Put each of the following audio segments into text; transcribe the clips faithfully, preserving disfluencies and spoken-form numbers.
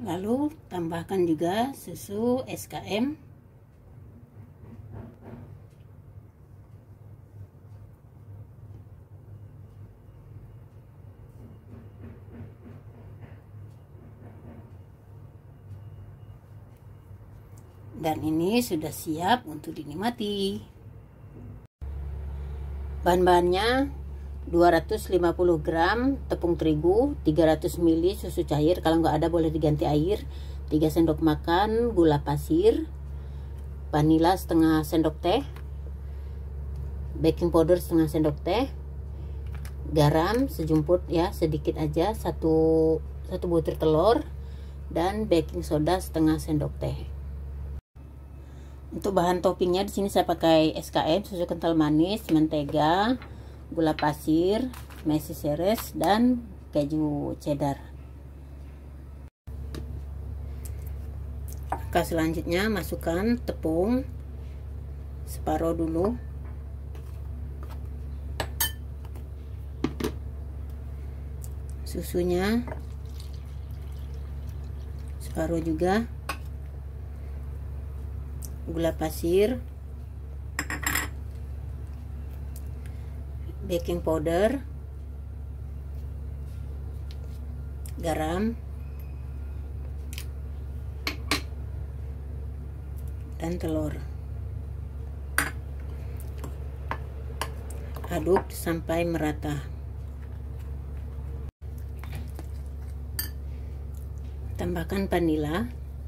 Lalu tambahkan juga susu S K M. Dan ini sudah siap untuk dinikmati. Bahan-bahannya dua ratus lima puluh gram tepung terigu, tiga ratus mililiter susu cair, kalau nggak ada boleh diganti air, tiga sendok makan gula pasir, vanila setengah sendok teh, baking powder setengah sendok teh, garam sejumput ya, sedikit aja, satu satu butir telur, dan baking soda setengah sendok teh. Untuk bahan toppingnya di sini saya pakai S K M, susu kental manis, mentega, gula pasir, meses seres, dan keju cheddar. Langkah selanjutnya masukkan tepung separuh dulu, susunya separuh juga, gula pasir, baking powder, garam, dan telur. Aduk sampai merata. Tambahkan vanila.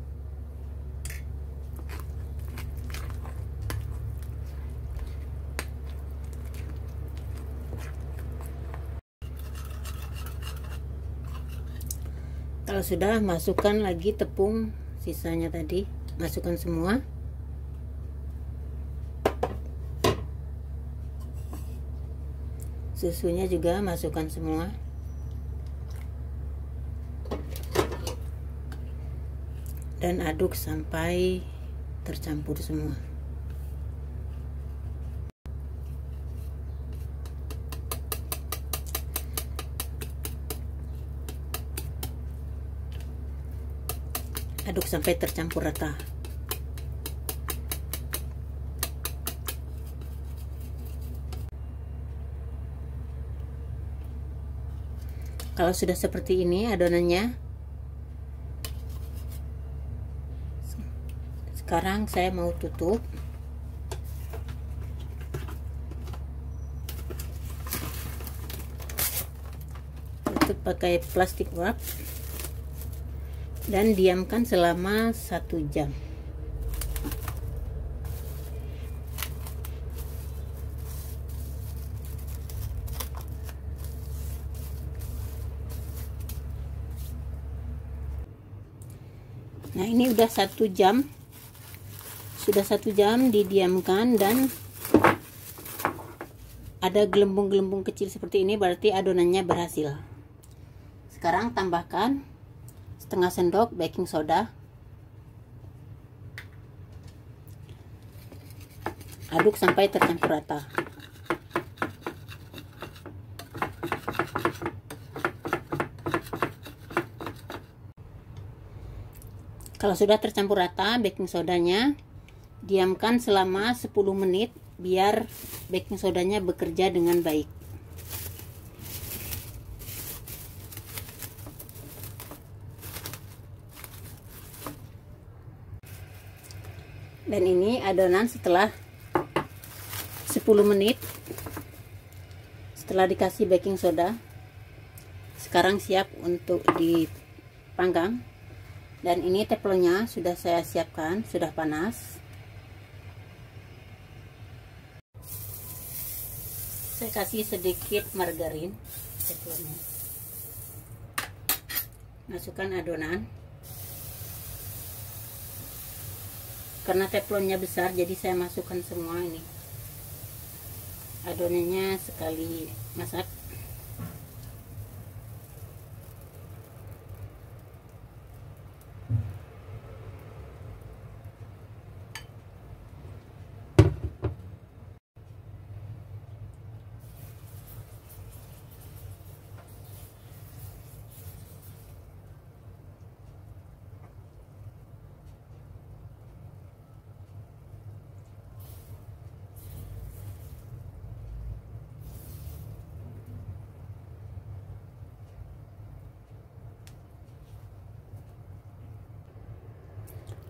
Kalau sudah, masukkan lagi tepung sisanya tadi, masukkan semua. Susunya juga masukkan semua. Dan aduk sampai tercampur semua. Aduk sampai tercampur rata. Kalau sudah seperti ini adonannya, sekarang saya mau tutup. Tutup pakai plastik wrap dan diamkan selama satu jam. Nah, ini udah satu jam, sudah satu jam didiamkan dan ada gelembung-gelembung kecil seperti ini, berarti adonannya berhasil. Sekarang tambahkan setengah sendok baking soda, aduk sampai tercampur rata. Kalau sudah tercampur rata baking sodanya, diamkan selama sepuluh menit biar baking sodanya bekerja dengan baik. Dan ini adonan setelah sepuluh menit setelah dikasih baking soda. Sekarang siap untuk dipanggang. Dan ini teflonnya sudah saya siapkan, sudah panas. Saya kasih sedikit margarin teflonnya. Masukkan adonan. Karena teflonnya besar, jadi saya masukkan semua ini. Adonannya sekali masak.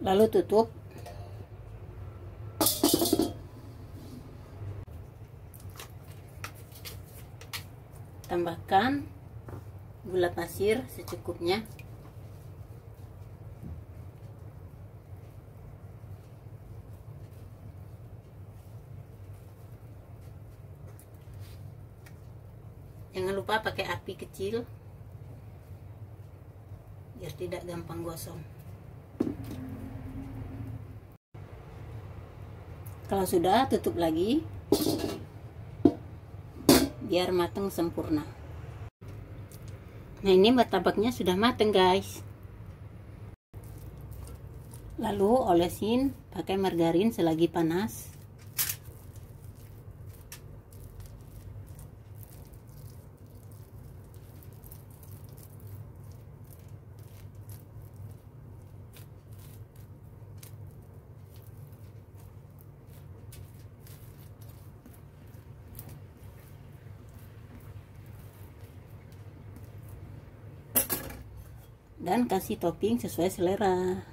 lalu tutup. Tambahkan gula pasir secukupnya. Jangan lupa pakai api kecil biar tidak gampang gosong. Kalau sudah, tutup lagi biar matang sempurna. Nah, ini martabaknya sudah matang, guys. Lalu olesin pakai margarin selagi panas. Dan kasih topping sesuai selera.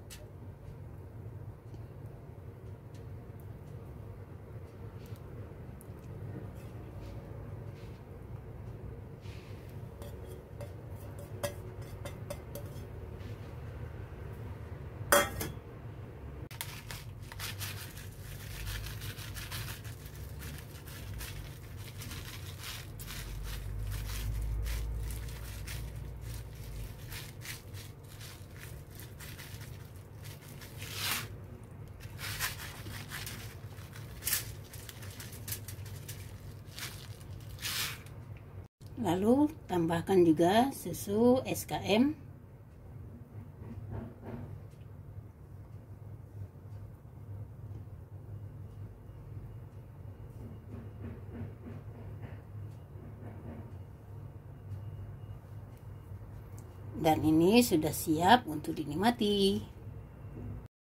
Lalu tambahkan juga susu S K M. Dan ini sudah siap untuk dinikmati.